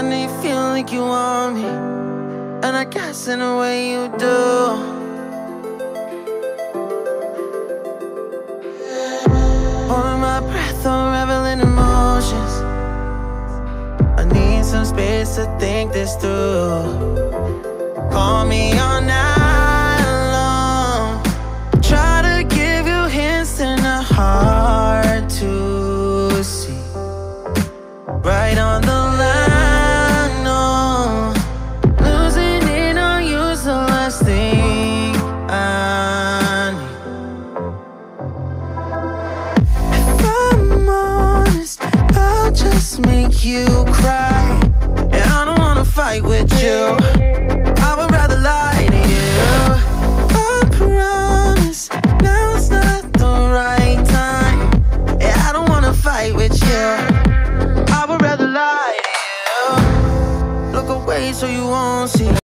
know you feel like you want me, and I guess in a way you do. Holding my breath, unraveling emotions. I need some space to think this through. Call me all night long. Try to give you hints and a hard to see. Right on the line, no. Losing it on you's the last thing I need. If I'm honest, I'll just make you cry. And I don't wanna fight with you. I would rather lie to you. I promise now's not the right time. Yeah, I don't wanna fight with you. I would rather lie to you. Look away so you won't see.